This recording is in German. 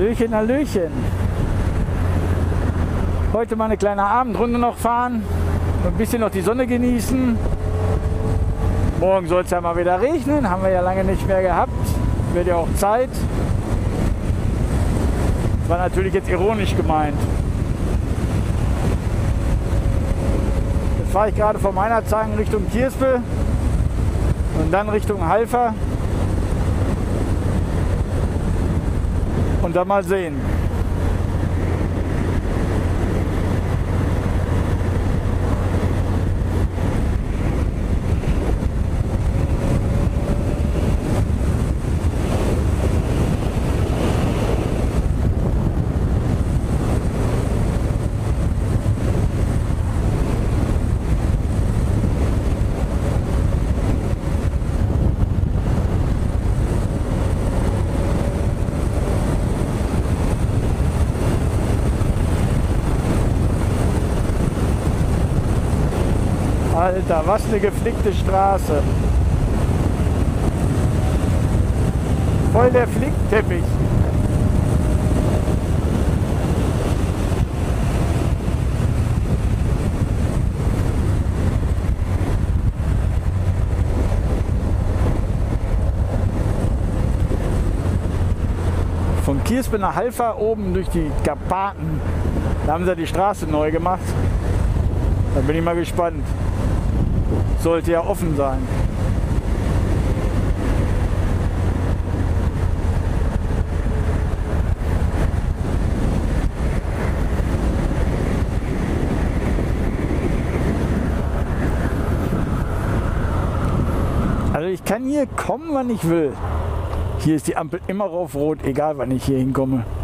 Hallöchen, Hallöchen. Heute mal eine kleine Abendrunde noch fahren. Ein bisschen noch die Sonne genießen. Morgen soll es ja mal wieder regnen. Haben wir ja lange nicht mehr gehabt. Wird ja auch Zeit. Das war natürlich jetzt ironisch gemeint. Jetzt fahre ich gerade von Meinerzhagen Richtung Kierspe und dann Richtung Halver. Und dann mal sehen. Alter, was eine geflickte Straße. Voll der Flickteppich. Von Kierspe nach Halver oben durch die Karpaten. Da haben sie die Straße neu gemacht. Da bin ich mal gespannt. Sollte ja offen sein. Also ich kann hier kommen, wann ich will. Hier ist die Ampel immer auf Rot, egal wann ich hier hinkomme.